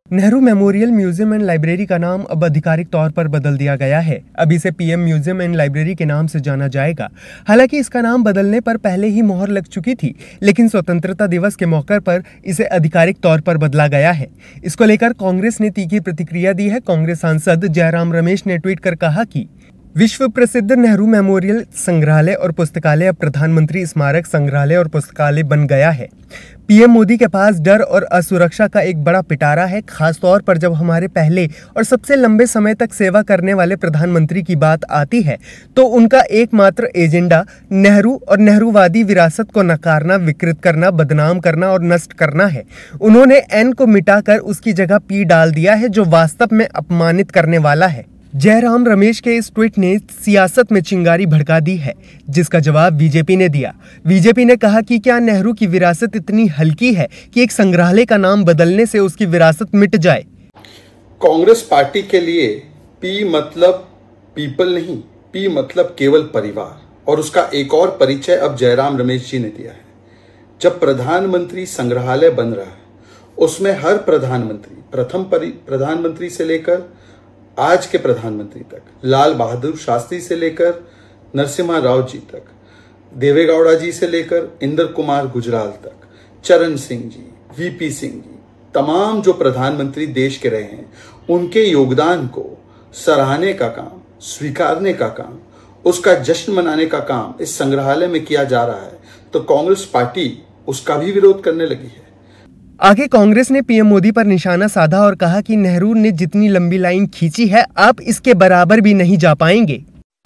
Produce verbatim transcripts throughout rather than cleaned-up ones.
Nehru memorial museum and library का नाम अब आधिकारिक तौर पर बदल दिया गया है। अब इसे पीएम म्यूजियम एंड लाइब्रेरी के नाम से जाना जाएगा। हालांकि इसका नाम बदलने पर पहले ही मोहर लग चुकी थी, लेकिन स्वतंत्रता दिवस के मौके पर इसे आधिकारिक तौर पर बदला गया है। इसको लेकर कांग्रेस ने तीखी प्रतिक्रिया दी है। कांग्रेस सांसद जयराम रमेश ने ट्वीट कर कहा कि विश्व प्रसिद्ध नेहरू मेमोरियल संग्रहालय और पुस्तकालय अब प्रधानमंत्री स्मारक संग्रहालय और पुस्तकालय बन गया है। पीएम मोदी के पास डर और असुरक्षा का एक बड़ा पिटारा है, खासतौर पर जब हमारे पहले और सबसे लंबे समय तक सेवा करने वाले प्रधानमंत्री की बात आती है तो उनका एकमात्र एजेंडा नेहरू और नेहरूवादी विरासत को नकारना, विकृत करना, बदनाम करना और नष्ट करना है। उन्होंने एन को मिटाकर उसकी जगह पी डाल दिया है, जो वास्तव में अपमानित करने वाला है। जयराम रमेश के इस ट्वीट ने सियासत में चिंगारी भड़का दी है, जिसका जवाब बीजेपी ने दिया। बीजेपी ने कहा कि क्या नेहरू की विरासत इतनी हल्की है कि एक संग्रहालय का नाम बदलने से उसकी विरासत मिट जाए। कांग्रेस पार्टी के लिए पी मतलब पीपल नहीं, पी मतलब केवल परिवार, और उसका एक और परिचय अब जयराम रमेश जी ने दिया है। जब प्रधानमंत्री संग्रहालय बन रहा है, उसमें हर प्रधानमंत्री, प्रथम प्रधानमंत्री से लेकर आज के प्रधानमंत्री तक, लाल बहादुर शास्त्री से लेकर नरसिम्हा राव जी तक, देवेगौड़ा जी से लेकर इंद्र कुमार गुजराल तक, चरण सिंह जी, वीपी सिंह जी, तमाम जो प्रधानमंत्री देश के रहे हैं, उनके योगदान को सराहने का काम, स्वीकारने का काम, उसका जश्न मनाने का काम इस संग्रहालय में किया जा रहा है, तो कांग्रेस पार्टी उसका भी विरोध करने लगी है। आगे कांग्रेस ने पीएम मोदी पर निशाना साधा और कहा कि नेहरू ने जितनी लंबी लाइन खींची है, आप इसके बराबर भी नहीं जा पाएंगे।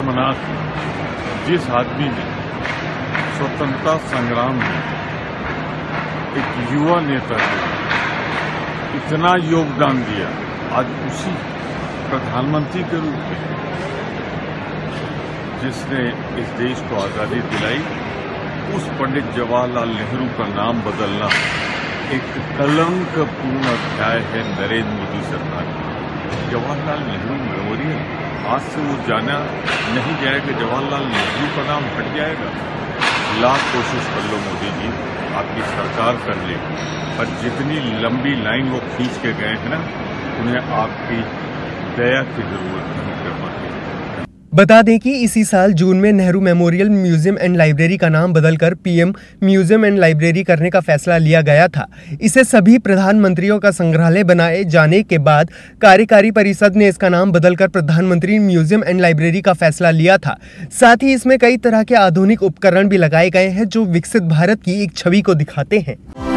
जिस आदमी ने स्वतंत्रता संग्राम में एक युवा नेता ने इतना योगदान दिया, आज उसी प्रधानमंत्री के रूप में जिसने इस देश को आजादी दिलाई, उस पंडित जवाहरलाल नेहरू का नाम बदलना एक कलंकपूर्ण अध्याय है नरेंद्र मोदी सरकार की। जवाहरलाल नेहरू मेमोरियल आज से वो जाना नहीं जाएगा, जवाहरलाल नेहरू का नाम हट जाएगा। लाख कोशिश कर लो मोदी जी, आपकी सरकार कर ले, पर जितनी लंबी लाइन वो खींच के गए हैं ना, उन्हें आपकी दया की जरूरत नहीं कर पाती। बता दें कि इसी साल जून में Nehru memorial museum and library का नाम बदलकर पीएम म्यूजियम एंड लाइब्रेरी करने का फैसला लिया गया था। इसे सभी प्रधानमंत्रियों का संग्रहालय बनाए जाने के बाद कार्यकारी परिषद ने इसका नाम बदलकर प्रधानमंत्री म्यूजियम एंड लाइब्रेरी का फैसला लिया था। साथ ही इसमें कई तरह के आधुनिक उपकरण भी लगाए गए हैं, जो विकसित भारत की एक छवि को दिखाते हैं।